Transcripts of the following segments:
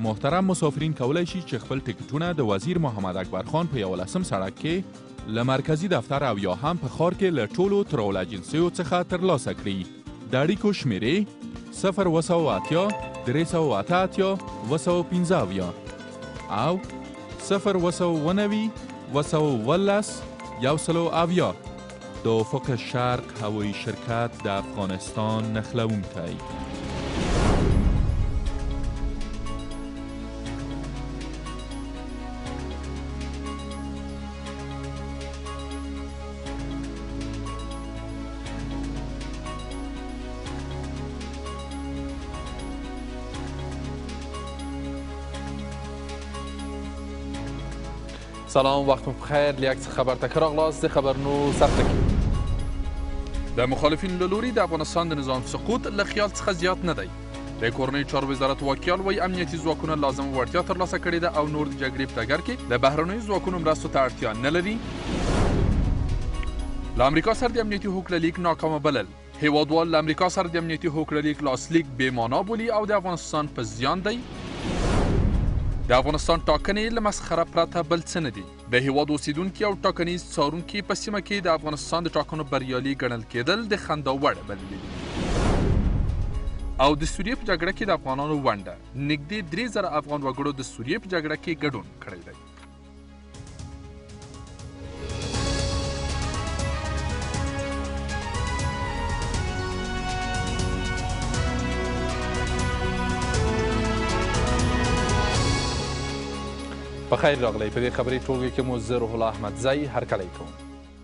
محترم مسافرین کولی شي چې خپل ټکټونه د وزیر محمد اکبر خان په 11 سړک کې له مرکزي دفتر او یا هم په ښار کې له ټولو ترول اجنسیو څخه ترلاسه کړي. د اړیکو شمیرې 080 388 215 او 090 211 110. د افق شرق هوایی شرکت د افغانستان نښلوونکی. سلام، وقتتون بخیر. لیاکس خبر تکر اغلاس د خبرنو سختکی. د مخالفین له لوري د افغانستان د نظام سقوط له خیال څخه زیات نه دی. د کورنۍ چارو وزارت وکیل وایي امنیتي ځواکونه لازم وړتیا ترلاسه کړې ده او نور د جګړې په ډګر کې د بهرنیو ځواکونو مرستو ته اړتیا نه لري. له امریکا سره د امنیتي هوکړه لیک ناکامه بلل. هیوادوال له امریکا سره د امنیتي هوکړه لیک لاسلیک بې معنا بولي او د افغانستان په زیان دی. د افغانستان ټاکنې له مسخره پرته بل څه نه دي. د هیواد اوسیدونکي او ټاکنیز څارونکي په سیمه کې د افغانستان د ټاکنو بریالي ګڼل کېدل د خندا وړ بللي دي. او د سوریې په جګړه کې د افغانانو ونډه نږدې 3000 افغان وګړو د سوریې په جګړه کې ګډون کړی دی. بخیر راغلی. په دې خبري ټولګي کې مو زه روح الله احمدزی هرکلی کوم.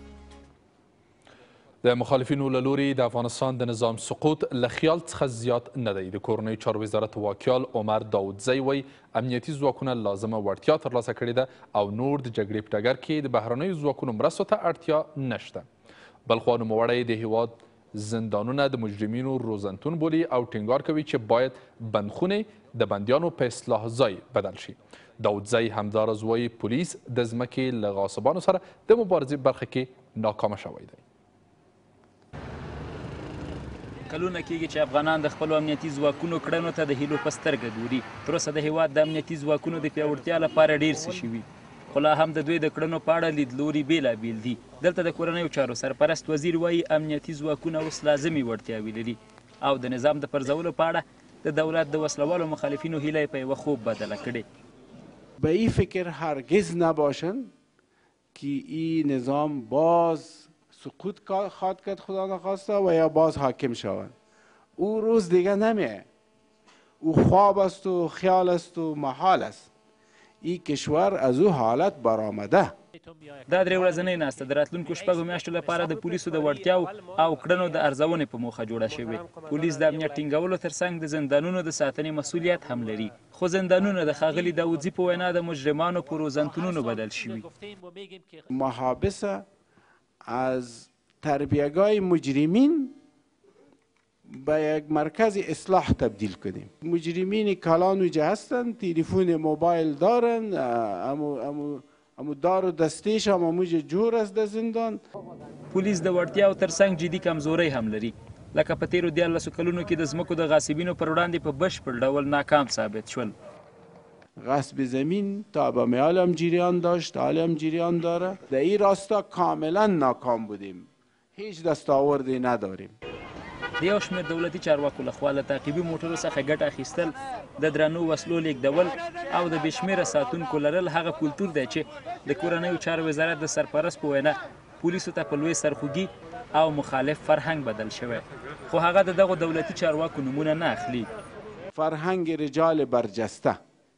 د مخالفینو له لوري د افغانستان د نظام سقوط له خیال څخه زیات نه دی. د کورنۍ چارو وزارت وکیل عمر داودزی وایي امنیتي ځواکونه لازمه وړتیا ترلاسه کړې ده او نور د جګړې په ډګر کې د بهرنیو ځواکونو مرستو ته اړتیا نشته. بلخوا نوموړی د هیواد زندانونه د مجرمینو روزنتون بولي او ټینګار کوي چې باید بندخونې د بندیانو په اصلاح ځای بدل شي. داودزی همداراز وایي پولیس د ځمکې له غاصبانو سره د مبارزې برخه کې ناکامه شوی دی. کلونه کېږي چې افغانان د خپلو امنیتي ځواکونو کړنو ته د هیلو په سترګه ګوري. تر اوسه د هیواد د امنیتي ځواکونو د پیاوړتیا لپاره ډېر څه شوي، خو لا هم د دوی د کړنو په اړه لیدلوري بېلابېل دي. دلته د کورنیو چارو سرپرست وزیر وایي امنیتي ځواکونه اوس لازمي وړتیاوې لري او د نظام د پرځولو په اړه د دولت د وسلوالو مخالفینو هیله یې په یوه خوب بدله کړې. به این فکر هرگز نباشن که این نظام باز سقوط خواهد کرد خدا نخواسته و یا باز حاکم شوند. او روز دیگه نمیه. او خواب است و خیال است و محال است. این کشور از او حالت برآمده. دا درې ورځنۍ ناسته د راتلونکو شپږو میاشتو لپاره د پولیسو د وړتیاو او کړنو د ارزونې په موخه جوړه شوې. پولیس د امنیت ټینګولو ترڅنګ د زندانونو د ساتنې مسؤلیت هم لري، خو زندانونه د ښاغلي داودزي په وینا د مجرمانو په روزنتونونو بدل شوي. محابس از تربیهگاه مجرمین به یک مرکز اصلاح تبدیل کنیم. مجرمین کلان وجه هستند، تلفن موبایل دارن، امو دار و دستیش هم اموج جور است در زندان. پولیس د وړتیاو ترڅنګ جدي کمزورۍ هم لري، لکه په تیرو 14 کلونو کې د ځمکو د غاصبینو پر وړاندې په بشپړ ډول ناکام ثابت شول. غصب زمین تا به میال هم جریان داشت، حال هم جریان داره. در این راستا کاملا ناکام بودیم، هیچ دستاوردی نداریم. د یو شمېر دولتي چارواکو لخوا له تعقیبي موټرو څخه ګټه اخیستل، د درنو وسلو لیږدول او د بې شمېره ساتونکو لرل هغه کلتور دی چې د کورنیو چارو وزارت د سرپرست په وینا پولیسو ته په لوی سرخوږي او مخالف فرهنګ بدل شوی، خو هغه د دغو دولتي چارواکو نمونه نه اخلي. فرهنگ رجال برجسته،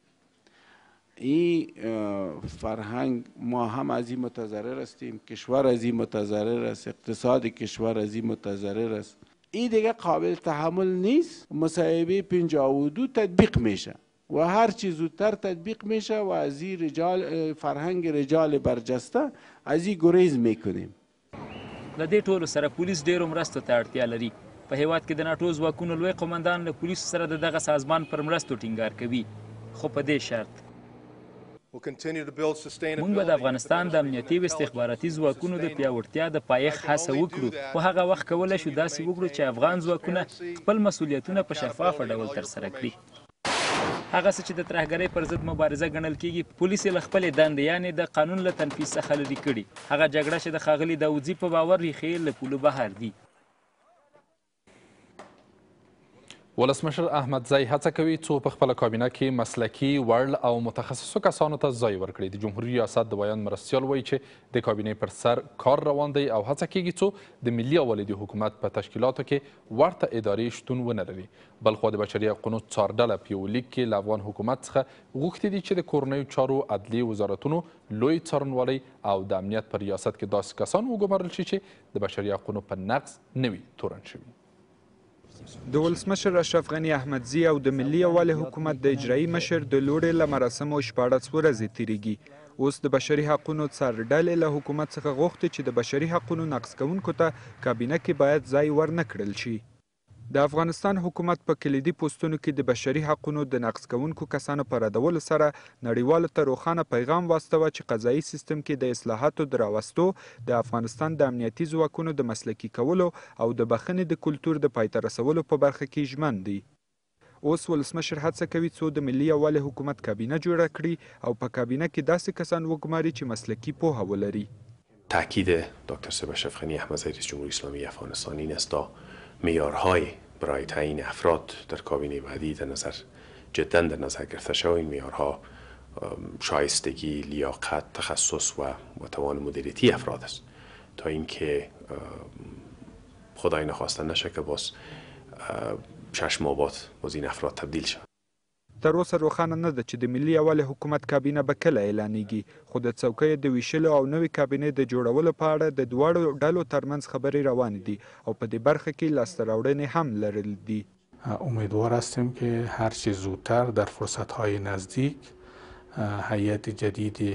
این فرهنگ ما هم از این متضرر هستیم، کشور از این متضرر است، اقتصاد کشور از این متضرر است. این دیگه قابل تحمل نیست. مصاحبه 52 تطبیق میشه و هر چی زودتر تطبیق میشه و از این رجال فرهنگ رجال برجسته از این گریز میکنیم. له دې ټولو سره پولیس ډیرو مرستو ته اړتیا لري. په هیواد کې د ناټو ځواکونو لوی قومندان له پولیسو سره د دغه سازمان پر مرستو ټینګار کوي، خو په دې شرط موږ به د افغانستان د امنیتي او استخباراتي ځواکونو د پیاوړتیا د پایښت هڅه وکړو، خو هغه وخت کولی شو داسې وکړو چې افغان ځواکونه خپل مسؤلیتونه په شفافه ډول ترسره کړي. هغه څه چې د ترهګرۍ پر ضد مبارزه ګڼل کیږي پولیس یې له خپلې دندې یعنې د قانون له تنفیذ څخه لرې کړي. هغه جګړه چې د ښاغلي داودزي په باور ریښې یې له پولو بهر دي. ولسمشر احمدزی هڅه کوي څو په خپله کابینه کې مسلکي وړ او متخصصو کسانو ته ځای ورکړي. د جمهوري ریاست د بیان مرستیال وایي چې د کابینې پر سر کار روان دی او هڅه کیږي څو د ملي اولادي حکومت په تشکیلاتو کې ورته ادارې شتون ونه لري. بلخوا د بشري حقونو څارډله په یو لیک کې له افغان حکومت څخه غوښتي دي چې د کورنیو چارو عدلي وزارتونو لوی څارنوالۍ او د امنیت په ریاست کې داسې کسان وګمارل شي چې د بشري حقونو په نقض نه وي تورن شوي. د ولسمشر اشرف غني احمدزي او د ملي یووالي حکومت د اجرایي مشر د لوړې له مراسمو 14 ورځې تیریږي. اوس د بشري حقونو څارډلې له حکومت څخه غوښتي چې د بشري حقونو نقض کوونکو ته کابینه کې باید ځای ورنه کړل شي. د افغانستان حکومت په کلیدي پوسټونو کې د بشري حقونو د نقض کوونکو کسانو په ردولو سره نړیوالو ته روښانه پیغام واستوه چې قضایي سیستم کې د اصلاحاتو د راوستو، د افغانستان د امنیتي ځواکونو د مسلکي کولو او د بخښنې د کلتور د پای ته رسولو په برخه کې ژمن دي. اوس ولسمشر هڅه کوي څو د ملي یووالي حکومت کابینه جوړه کړي او په کابینه کې داسې کسان وګماري چې مسلکي پوهه ولري. تاکید دکتر اشرف غنی احمدزی رئیس جمهوری اسلامی افغانستان این است تا معیارهای برای تعیین افراد در کابینه بعدی جدا در نظر گرفته شود. این معیارها شایستگی، لیاقت، تخصص و توان مدیریتی افراد است تا اینکه خدای نخواسته نشه که باز چشم آباد باز این افراد تبدیل شود. تر اوسه روښانه نه ده چې د ملي یووالي حکومت کابینه به کله اعلانیږي، خو د څوکۍ د ویشلو او نوې کابینې د جوړولو په اړه د دواړو ډلو ترمنځ خبرې روانې دي او په دې برخه کې لاسته راوړنې هم لرل دي. امیدوار هستیم که هرچی زودتر در فرصت‌های نزدیک هیئت جدید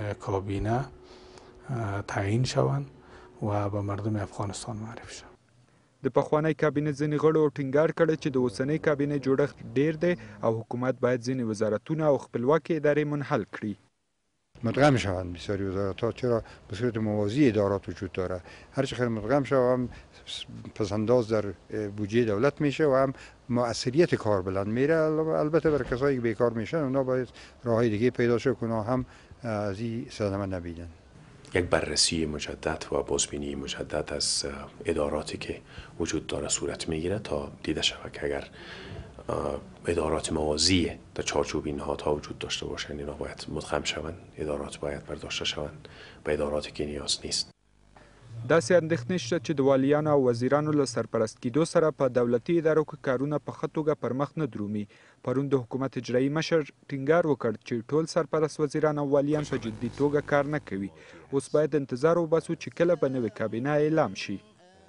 کابینه تعیین شوند و به مردم افغانستان معرفی شوند. د پخوانی کابینه ځینې غړو ټینګار کړی چې د اوسنۍ کابینه جوړښت ډیر دی او حکومت باید ځینې وزارتونه او خپلواکې ادارې منحل کړي. مدغم شوند بسیاری وزارت‌ها، چرا به صورت موازی ادارات وجود داره. هر چقدر مدغم شود هم پسنداز در بودجه دولت میشه و هم مؤثریت کار بلند میره. البته برای کسایی که بیکار میشن اونا باید راههای دیگه پیدا شه که اونا هم از این صدمه نبینن. یک بررسی مجدد و بازبینی مجدد از اداراتی که وجود داره صورت میگیره تا دیده شود که اگر ادارات موازی در چارچوب این نهادها وجود داشته باشند اینا باید مدغم شوند، ادارات باید برداشته شوند به اداراتی که نیاز نیست. داسې اندېښنې شته چې د والیانو او وزیرانو له سرپرست کېدو سره په دولتي ادارو کې کارونه په ښه توګه پر مخ نه درومي. پرون د حکومت اجرایي مشر ټینګار وکړ چې ټول سرپرست وزیران او والیان په جدي توګه کار نه کوي. اوس باید انتظار وباسو چې کله به نوې کابینه اعلام شي.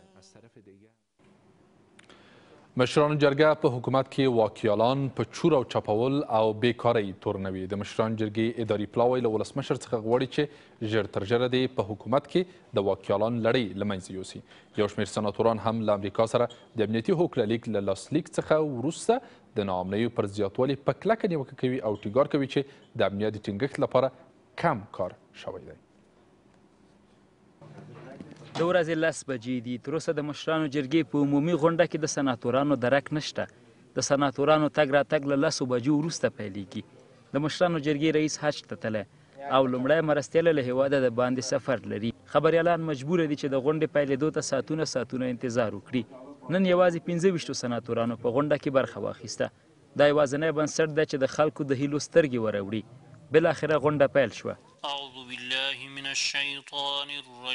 مشرانو جرګه په حکومت کې واکیالان په چور او چپاول او بیکارۍ تورنوي. د مشرانو جرګې اداري پلاوی له ولسمشر څخه غواړي چې ژر تر ژره دې په حکومت کې د واکیالان لړۍ له منځه یوسي. یو شمېر سناتوران هم له امریکا سره د امنیتي هوکړلیک له لاسلیک څخه وروسته د ناامنیو پر زیاتوالي په کلکه نیوکه کوي او ټینګار کوي چې د امنیت د ټینګښت لپاره کم کار شوی دی. د ورځې 10 بجې دي. تر اوسه د مشرانو جرګې په عمومي غونډه کې د سناتورانو درک نشته. د سناتورانو تګ راتګ له 10 بجو وروسته پیلیږي. د مشرانو جرګې رئیس حج ته تللی او لومړی مرستیاله له هیواده د باندې سفر لري. خبریالان مجبوره دي چې د غونډې پیلېدو ته ساعتونه انتظار وکړي. نن یوازې 25 سناتورانو په غونډه کې برخه واخیسته. دا یوازینی بنسټ ده چې د خلکو د هیلو سترګې وروړي. بالاخره غونډه پیل شوه. اعوذ بالله من الشیطان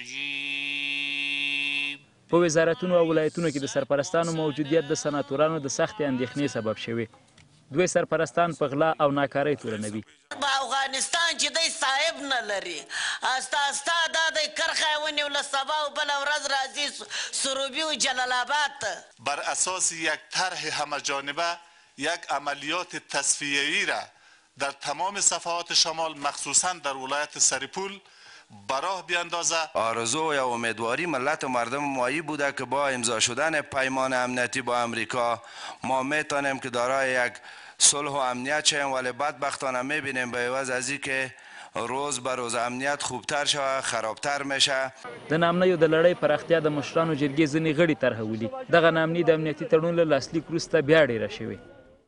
الرجیم. په وزارتونو او ولایتونو کې د سرپرستانو موجودیت د سناتورانو د سختې اندېښنې سبب شوی. دوی سرپرستان په غلا او ناکارۍ تورنوي. په افغانستان چې دی صاحب نه لري، استا دا دی کرخه ونیوله سبا او بله ورځ راځي سروبي و جلال آباد. بر اساس یک طرح همه‌جانبه یک عملیات تصفیه‌ای را در تمام صفحات شمال مخصوصا در ولایت سرپول براه بیاندازه. آرزو و امیدواری ملت و مردم مایی بوده که با امضا شدن پیمان امنیتی با امریکا ما میتونیم که دارای یک صلح و امنیت شویم، ولی بدبختانه میبینیم به عوض از این که روز به روز امنیت خوبتر شوه خرابتر میشه. د ناامنیو د لړۍ پراختیا د مشرانو جرګې ځینې غړي طرحولي. دغه ناامني د امنیتي تړون له لاسلیک وروسته بیا ډیره شوې.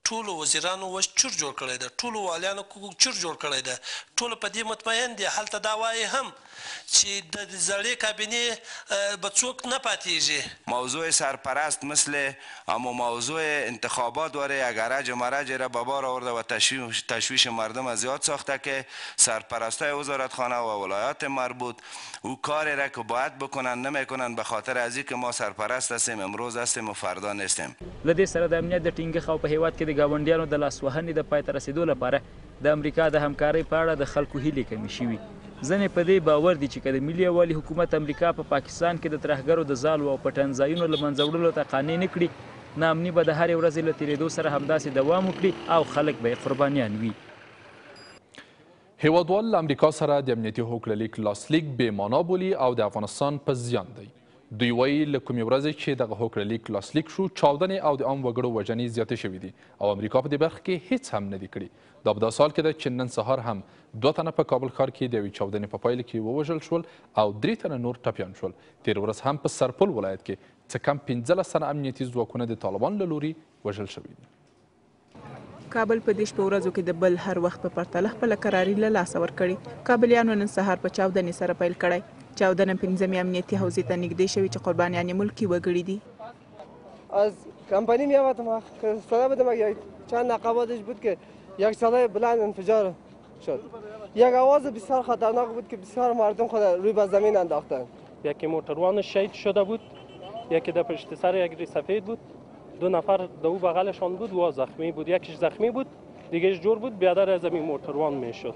ټولو وزیرانو وس چور جوړ کړی ده، ټولو والیانو چور جوړ کړی ده، ټولو په دې مطمئن دي. هلته دا وایي هم چې د زړې کابینې به څوک نه پاتیږي. موضوع سرپرست مثل اما موضوع انتخابات واره اگر رج و مرج را به بار آورده و تشویش مردم زیاد ساخته که سرپرستای وزارتخانه و ولایات مربوط او کاری را که باید بکنن نمیکنن به خاطر از اینکه ما سرپرست هستیم، امروز هستیم و فردا نیستیم. له دې سره د امنیت د ټینګښت او په هیواد کې د ګاونډیانو د لاسوهنې د پای ته رسیدو لپاره د امریکا د همکارۍ په اړه د خلکو هیلې کمې شوي. ځنې په دې باور دي چې که د ملي یووالي حکومت امریکا په پاکستان کې د ترهګرو د ځالو او پټنځایونو له منځه وړلو ته قانع نه کړي، ناامني به د هرې ورځې له تېرېدو سره همداسې دوام وکړي او خلک به یې قربانیان وي. هیوادوال له امریکا سره د امنیتي هوکړلیک لاسلیک بې معنا بولي او د افغانستان په زیان دی. دوی وایي له کومې ورځې چې دغه هوکړلیک لاسلیک شو، چاودنې او د عام وګړو وژنې زیاتې شوي دي او امریکا په دې برخه کې هیڅ هم نه دي کړي. دا په داسې حال کې ده چې نن سهار هم 2 تنه په کابل ښار کې د یوې چاودنې په پایله کې ووژل شول او 3 تنه نور ټپیان شول. تېره ورځ هم په سرپل ولایت کې څه کم 15 تنه امنیتي ځواکونه د طالبانو له لوري وژل شوي دي. کابل په دې شپو ورځو کې د بل هر وخت په پرتله خپله کراري له لاسه ورکړې. کابلیانو نن سهار په چاودنې سره پیل کړی. چاودنه 5مې امنیتي حوزې ته نږدې شوي چې قربانیان ملکی وګړي دي. از کمپانی می آمدم که صدا بدم یک چند نقاباتش بود که یک صدای بلند انفجار شد. یک آواز بسیار خطرناک بود که بسیار مردم خود روی به زمین انداختند. یکی موتروان شهید شده بود، یکی در پشت سر یک سفید بود، 2 نفر در او بغلشان بود و زخمی بود. یکیش زخمی بود، دیگهش جور بود، بیادر از این موتروان میشد.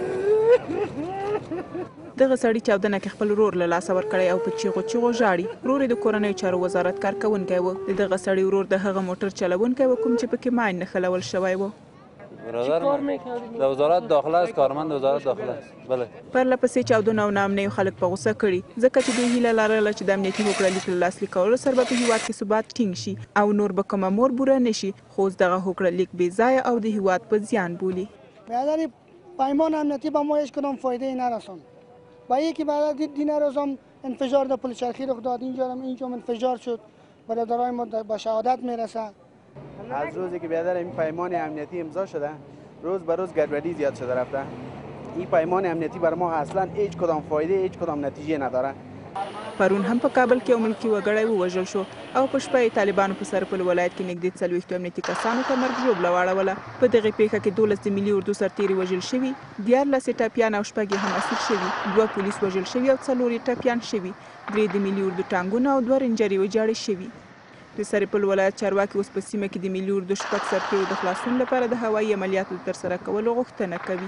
دغه سړي چاودنه کې خپل ورور له لاسه ورکړی او په چیغو چیغو ژاړي. ورور یې د کورنیو چارو وزارت کارکوونکی و. د دغه سړي ورور د هغه موټر چلوونکی و کوم چې پکې ماین نښلول شوی و. برادر من د وزارت داخله است، کارمند وزارت داخله است. بله. پرله پسې چاودنه او ناامنیو خلک په غوسه کړي ځکه چې دوی هیله لرله چې د امنیتي هوکړلیک له لاسلیک کولو سره به په هیواد کې ثبات ټینګ شي او نور به کومه مور بوره نه شي، خو اوس دغه هوکړلیک بې ځایه او د هیواد په زیان بولي. برادر پیمان امنیتی به ما هیچ کدام فایده ای نرساند. با یکی بعد دین روز هم انفجار در پل چرخی رخ داد، اینجا هم انفجار شد، برادرای ما به شهادت میرسه. از روزی که برادر این پیمان امنیتی امضا شده روز به روز گډوډي زیاد شده رفته. این پیمان امنیتی بر ما اصلا هیچ کدام فایده هیچ کدام نتیجه نداره. پرون هم په کابل کې یو ملکي وګړی ووژل شو او په شپه یې طالبانو په سرپل ولایت کې نږدې 40 امنیتي کسانو ته مرګ ژوبله واړوله. په دغې پیښه کې 12 د ملي اردو سرتیري وژل شوي، 14 ټپیان او 6 هم اسیر شوي، 2 پولیس وژل شوي او 4 ټپیان شوي، 3 د ملي اردو ټانګونه او 2 رینجرې ویجاړې شوي. د سرپل ولایت چارواکي اوس په سیمه کې د ملي اردو 6 سرتیرو د خلاصون لپاره د هوایي عملیاتو ترسره کولو غوښتنه کوي.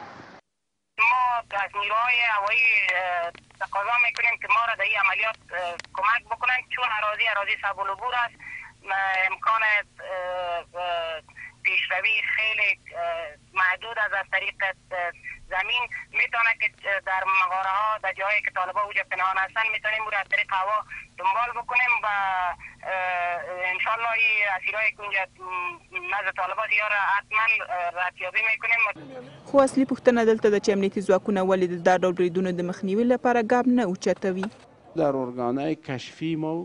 از نیروهای هوایی تقاضا میکنیم که ما را در این عملیات کمک بکنند، چون اراضی صعب العبور است، امکان پیشروی خیلی محدود است. از طریق زمین میتونه که در مغاره ها در جایی که طالبا اوجا پنهان هستن میتونیم او را از طریق هوا دنبال بکنیم و انشالله این اسیرهای که اونجا نزد طالبات یا را حتما رتیابی میکنیم. خو اصلي پوښتنه دلته ده چې امنیتي ځواکونه ولې د دا ډول بریدونو د مخنیوي لپاره ګام نه اوچتوي. در ارگانهای کشفی ما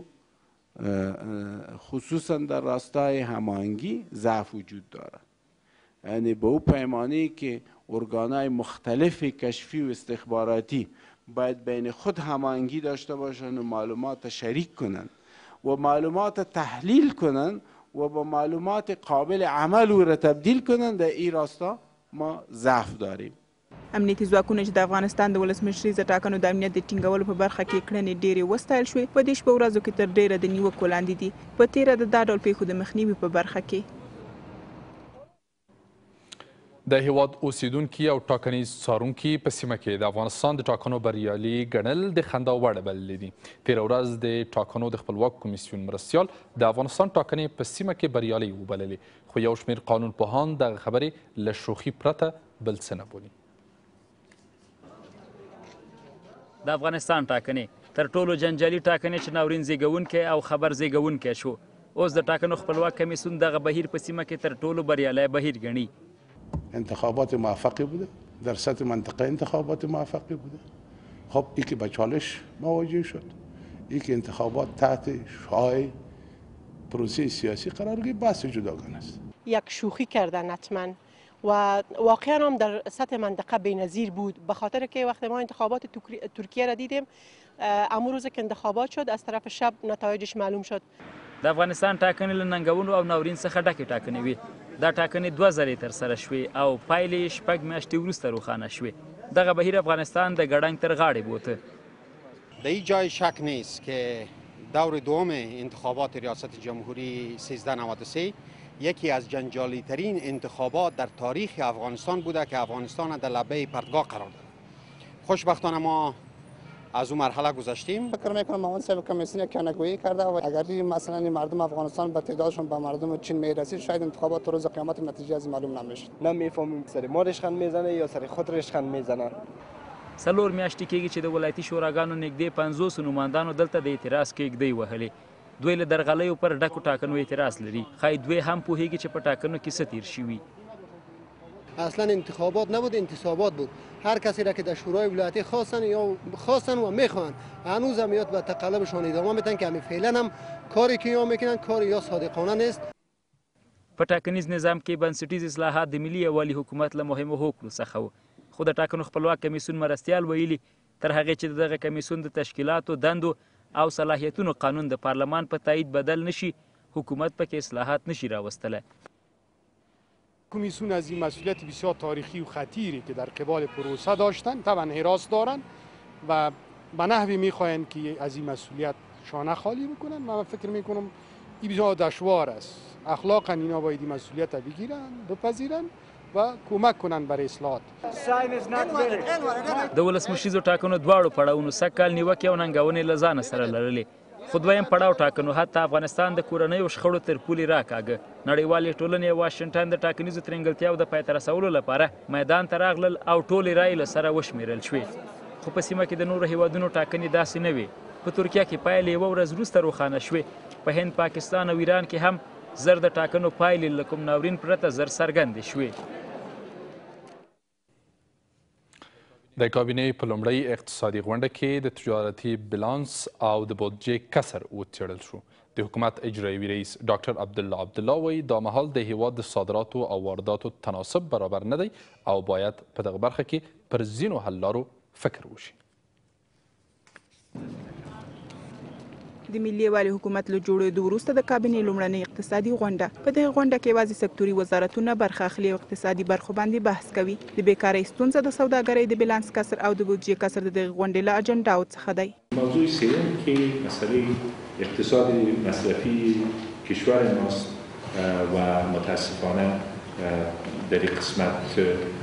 خصوصا در راستای هماهنگی ضعف وجود دارد. یعنی به او پیمانه که ارگانهای مختلف کشفی و استخباراتی باید بین خود هماهنگی داشته باشند و معلومات شریک کنند و معلومات تحلیل کنند و با معلومات قابل عمل او را تبدیل کنند. در این راستا ما ضعف داریم. امنیتي ځواکونه چې د افغانستان د ولسمشریزه ټاکنو د امنیت د ټینګولو په برخه کې کړنې ډېرې وستایل شوې. په دې شپو ورځو کې تر ډېره د نیوکو لاندې دي په تېره د دا ډول پیښو د مخنیوي په برخه کې. د هیواد اوسیدونکي او ټاکنیز څارونکي په سیمه کې د افغانستان د ټاکنو بریالي ګڼل د خندا وړ بللي دي. تېره ورځ د ټاکنو د خپلواک کمیسیون مرستیال د افغانستان ټاکنې په سیمه کې بریالۍ وبللې، خو یو شمېر قانونپوهان دغه خبرې له شوخي پرته بل څه نه بولي. د افغانستان ټاکنې تر ټولو جنجالي ټاکنې چې ناورین زیږونکی او خبر زیږونکی شو. اوس د ټاکنو خپلواک کمیسیون دغه بهیر په سیمه کې تر ټولو بریالی بهیر ګڼي. انتخابات موفقی بوده، در سطح منطقه انتخابات موفقی بوده. خب این که به چالش مواجه شد، این که انتخابات تحت شعاع پروسه سیاسی قرار گرفت، بحث جداگانه است. یک شوخی کردن حتما و واقعا هم در سطح منطقه بی‌نظیر بود، به خاطر که وقتی ما انتخابات ترکیه را دیدیم امروز روز که انتخابات شد از طرف شب نتایجش معلوم شد. د افغانستان ټاکنې له ننګونو او ناورین څخه ډکې ټاکنې وې. دا ټاکنې 2 ځلې ترسره شوې او پایلې 6 میاشتې وروسته روښانه شوې. دغه بهیر افغانستان د ګړنګ تر غاړې بوته. در این جای شک نیست که دور دوم انتخابات ریاست جمهوری 1393 یکی از جنجالی ترین انتخابات در تاریخ افغانستان بوده که افغانستان در لبه پرتگاه قرار داد. خوشبختانه ما از اون مرحله گذشتیم. فکر میکنم اون سبب کمیسیون کنگویی کرده و اگر مثلا مردم افغانستان به تعدادشون به مردم چین میرسید شاید انتخابات روز قیامت نتیجه از معلوم نمیشد. نمیفهمیم سر ما رشخند میزنه یا سر خود رشخند میزنن. 4 میاشتې کېږي چې د ولایتي شوراګانو نږدې 50 نمایندانو دلته د اعتراض کېږدۍ وهلې. دوی له درغلیو پر ډکو ټاکنو اعتراض لري. ښایي دوی هم پوهېږي چې په ټاکنو کې څه تیر شوي. اصلا انتخابات نبود، انتصابات بود. هر کسی را که در شورای ولایتی خواستن و میخوان هنوز هم یاد به تقلبشان ادامه میدن که همین فعلا هم کاری که یا میکنن کاری یا صادقانه نیست. په ټاکنیز نظام کې بنسټیز اصلاحات د ملي یووالي حکومت له مهمو هوکړو څخه و. خو د ټاکنو خپلواک کمیسیون مرستیال ویلي تر هغې چې دغه کمیسیون د تشکیلاتو دندو او صلاحیتونو قانون د پارلمان په تایید بدل نشي حکومت پکې اصلاحات نشي راوستلی. کمیسیون از این مسئولیت بسیار تاریخی و خطیری که در قبال پروسه داشتن طبعا حراس دارن و به نحوی میخواهند که از این مسئولیت شانه خالی بکنن. من فکر میکنم این بسیار دشوار است. اخلاقا اینا باید این مسئولیت را بگیرن، بپذیرن و کمک کنن برای اصلاحات. د ولسمشریزو ټاکنو دواړو پړاوونو سږکال نیوکې او ننګونې له ځانه سره لرلې. خو دویم پړاو ټاکنو حتی افغانستان د کورنیو شخړو تر پولې راکاږه. نړیوالې ټولنې واشنګټن د ټاکنیزو ترنګلتیاو د پای ته رسولو لپاره میدان ته راغلل او ټولې رایې له سره وشمېرل شوې. خو په سیمه کې د نورو هیوادونو ټاکنې داسې نه وې. په ترکیه کې پایلې یوه ورځ وروسته روښانه شوې. په هند، پاکستان او ایران کې هم زر د ټاکنو پایلې له کوم ناورین پرته زر څرګندې شوې. د کابینې په لومړۍ اقتصادي غونډه کې د تجارتي بلانس او د بودجې کسر وڅېړل شو. د حکومت اجرایوي رئیس ډاکټر عبدالله وایي دا مهال د هیواد د صادراتو او وارداتو تناسب برابر نه دی او باید په دغه برخه کې پر ځینو حل لارو فکر وشي. د ملي یووالي حکومت له جوړېدو وروسته د کابینې لومړنۍ اقتصادي غونډه. په دغه غونډه کې یوازې سکتوري وزارتونه برخه اخلي او اقتصادي برخو باندې بحث کوي. د بیکارۍ ستونزه، د سوداګرۍ د بیلانس کسر او د بودجې کسر د دغه غونډې له اجنډاو څخه دی. موضوع سوم که مسئله اقتصاد مصرفی کشور ماست و متاسفانه در این قسمت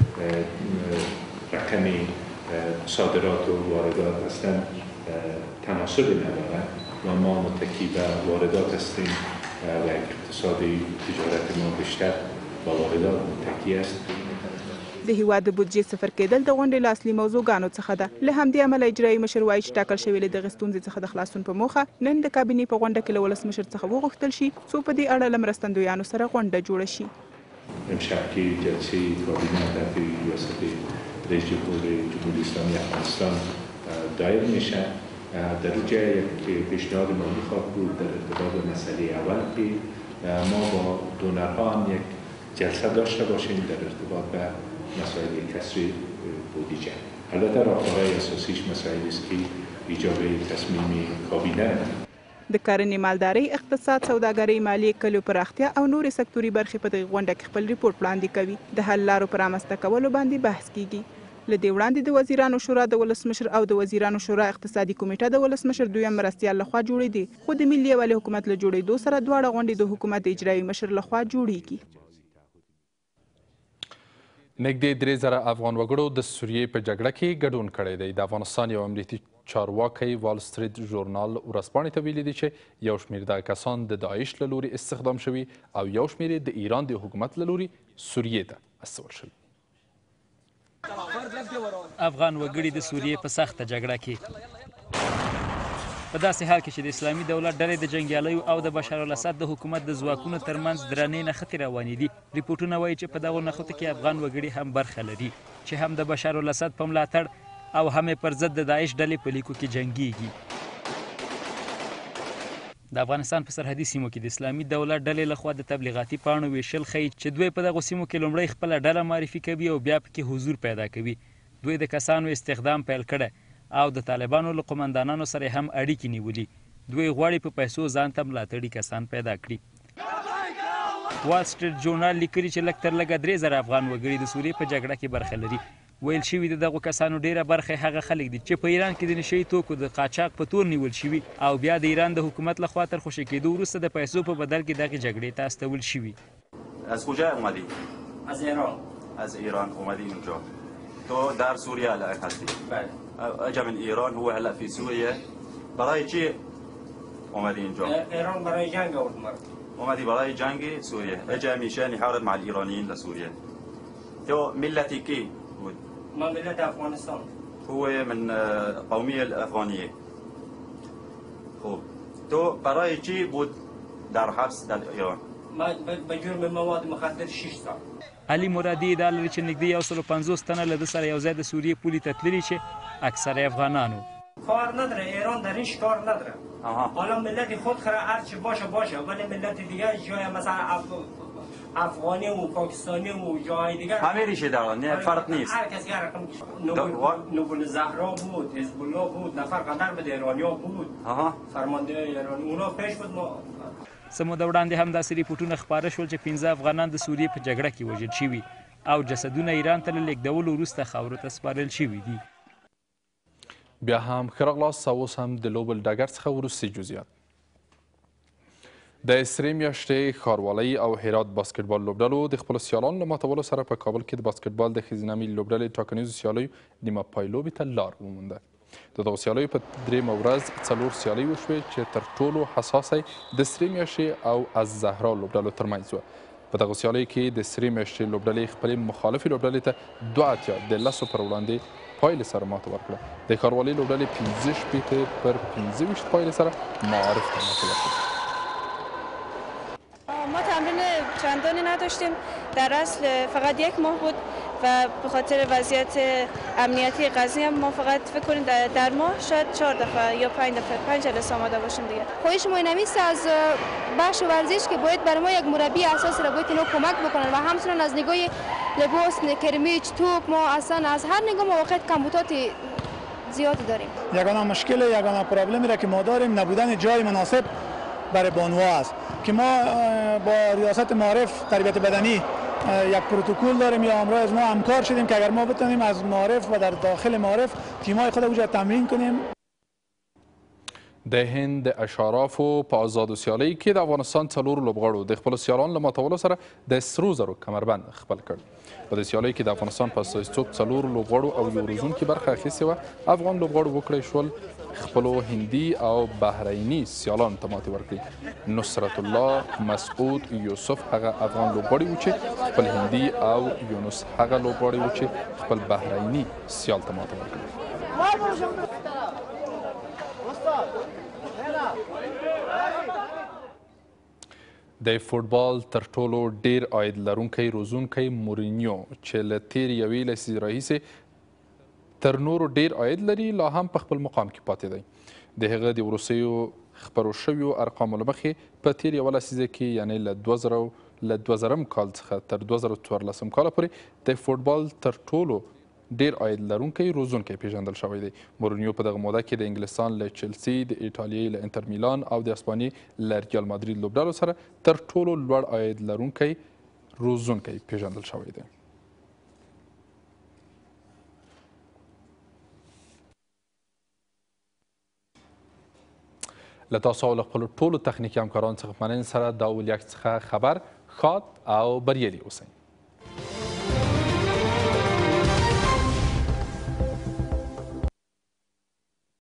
رقم صادرات و واردات اصلا تناسب ندارد و ما متکی به واردات هستیم و اقتصاد تجارت ما بیشتر با واردات متکی است. د هیواد د بودجې صفر کېدل د غونډې له اصلي موضوعګانو څخه ده. له همدې امله اجرایي مشر وایي چې ټاکل شوې له دغې ستونزې څخه د خلاصون په موخه نن د کابینې په غونډه کې له ولسمشر څخه وغوښتل شي څو په دې اړه له مرستندویانو سره غونډه جوړه شي. امشب که جلسه کابینه تحت ریاست رئیس جمهور جمهوری اسلامی افغانستان دایر میشه. در اونجا یک پیشنهاد ما میخواد بود در ارتباط به مسئله اول که ما با دونرها هم یک جلسه داشته باشیم در ارتباط به مسائل کسری بودجه. البته راهکارهای اساسیش مسائلی است که ایجاب تصمیم کابینه د کرنې، مالدارۍ، اقتصاد، سوداګرۍ، مالیې، کلیو پراختیا او نورې سکتوري برخې په دغه غونډه کې خپل ریپورټ وړاندې کوي. د حل لارو په رامنځته کولو باندې بحث کیږي. له دې وړاندې د وزیرانو شورا د ولسمشر او د وزیرانو شورا اقتصادي کمیټه د ولسمشر دویم مرستیال لخوا جوړېدې. خو د ملي یووالي حکومت له جوړېدو سره دواړه غونډې د حکومت د اجرایي مشر لخوا جوړېږي. نږدې 3000 افغان وګړو د سوریې په جګړه کې ګډون کړی دی. د افغانستان یو امنیتي چارواکی وال سټریټ ژورنال ورځپاڼې ته ویلي دي چې یو شمېر دغه کسان د داعش له لوري استخدام شوي او یو شمېر د ایران د حکومت له لوري سوریې ته استول شوي. افغان وګړي د سوریې په سخته جګړه کې په داسې حال کې چې د اسلامي دولت ډلې د جنګیالیو او د بشار الاسد د حکومت د ځواکونو ترمنځ درنې نښتې روانې دي. ریپورټونه وایي چې په دغو نښتو کې افغان وګړي هم برخه لري چې هم د بشار الاسد په ملاتړ او هم پر ضد د داعش ډلې په لیکو کې جنګیږي. د افغانستان په سرحدي سیمو کې د اسلامي دولت ډلې لخوا د تبلیغاتي پاڼو ویشل ښیي چې دوی په دغو سیمو کې لومړی خپله ډله معرفي کوي او بیا پکې حضور پیدا کوي. دوی د کسانو استخدام پیل کړی او د طالبانو له قمندانانو سره هم اړیکې نیولي. دوی غواړي په پیسو ځان ته ملاتړي کسان پیدا کړي. وال سټریټ جورنال لیکلي چې لږ تر لږه 3000 افغان وګړي د سوریې په جګړه کې برخه لري. ویل شوي د دغو کسانو ډیره برخه هغه خلک دي چې په ایران کې د نشهیي توکو د قاچاق په تور نیول شوي او بیا د ایران د حکومت لخوا تر خوشي کېدو وروسته د پیسو په بدل کې دغې جګړې ته استول شوي. از کجا اومدی؟ از ایران. از ایران اومدی اینجا. تو در سوریه الان هستی؟ بله. اجا من ایران هو هلا في سوريا. برای چی اومدی اینجا؟ ایران برای جنگ اومد. اومدی برای جنگ سوریه. اجا میشان يحارب مع الايرانيين لسوريا. تو ملتي کی بود؟ ما ملت افغانستان. هو من قومیه الافغانیه. خوب. تو برای چی بود در حبس در ایران؟ ما به جرم مواد مخدر 6 سال. علي مرادي ادعا لري چې نږدې 150 تنه له ده سره یو ځای د سوریې پولې ته تللي چې اکثر افغانانو. کار نداره، ایران در اینش کار نداره. حالا ملت خود خره هر چی باشه ولی ملت دیگه جای مثلا افغانی و پاکستانی و جای دیگر همه ریشه دارن، نه فرق نیست. هر کسی هر رقم نوبل زهرا بود، حزب الله بود، نفر قدر به ایرانیا بود. فرمانده ایرانی اونا پیش بود. ما څه موده وړاندې هم داسې ریپورټونه خپاره شول چې 15 افغانان د سوریې په جګړه کې وژل شوي او جسدونه ایران ته له لیږدولو وروسته خاورو ته سپارل شوي دي. بیا هم ښه راغلاست. اوس هم د لوبل ډګر څخه وروستي جزئیات. د سرې میاشتې ښاروالۍ او هرات باسکټبال لوبډلو د خپلو سیالانو له ماتولو سره په کابل کې د باسکټبال د ښځینه ملي لوبډلې ټاکنیزو سیالیو نیمه پای لوبې ته لار ومونده. د دغو سیالیو په درېیمه ورځ 4 سیالۍ وشوې چې تر ټولو حساسه د سرې میاشتې او الزهرا لوبډلو ترمنځ وه. په دغو سیالیو کې د سرې میاشتې لوبډلې خپلې مخالفې لوبډلې ته 2 د 10 پر وړاندې پایلې سره ماته ورکړه. د ښاروالۍ لوبډلې 15 پر 15 پایلې سره معارف ته ماته ورکړه. ما تمرین چندانی نداشتیم، در اصل فقط 1 ماه بود و به خاطر وضعیت امنیتی قضیه هم ما فقط فکر کنیم در ماه شاید 4 دفعه یا 5 دفعه 5 جلسه آماده باشیم دیگه. خواهش ما نمیست از بخش ورزش که باید برای ما یک مربی اساسی را باید اینا کمک بکنن و همچنین از نگاه لباس، کرمیچ، توپ ما اصلا از هر نگاه ما واقعا کمبودات زیادی داریم. یگانه مشکل یگانه پرابلمی را که ما داریم نبودن جای مناسب برای بانوها است که ما با ریاست معارف تربیت بدنی یک پروتکل داریم یا همراه از ما همکار شدیم که اگر ما بتونیم از معارف و در داخل معارف تیم‌های خود اونجا تمرین کنیم. د هند اشرافو په آزادو سیالۍ کې د افغانستان 4 لوبغاړو د خپلو سیالانو له ماتولو سره د سرو زرو کمربند خپل کړ. په دې سیالۍ کې د افغانستان په اساسیتوب 4 لوبغاړو او یو روزونکي برخه اخیستې وه. افغان لوبغاړو وکړی شول خپلو هندي او بحریني سیالانو ته ماتې ورکړي. نصرت الله مسعود یوسف هغه افغان لوبغاړي و چې خپل هندي او یونس هغه لوبغاړي و چې خپل بحریني سیال ته ماتې ورکړي. د فوټبال تر ټولو ډیر عاید لرونکی روزونکی مورینیو چې له تېرې یوې لسیزې راهیسې تر نورو ډیر عاید لري لا هم په خپل مقام کې پاتې دی. د هغه د وروستیو خپرو شویو ارقامو له مخې په تېر یوه لسیزه کې یعنې له 2000 کال څخه تر 2014 کاله پورې د فوټبال تر ټولو ډیر عاید لرونکی روزونکی پیژندل شوی دی. مورینیو په دغه موده کې د انګلستان له چلسي، د ایټالیې له انټر میلان او د اسپانیې له ریال مادرید لوبډلو سره تر ټولو لوړ عاید لرونکی روزونکی پیژندل شوی دی. له تاسو او له خپلو ټولو تخنیکي همکارانو څخه مننې سره دا ول یک څخه خبر ښاد او بریالي اوسئ.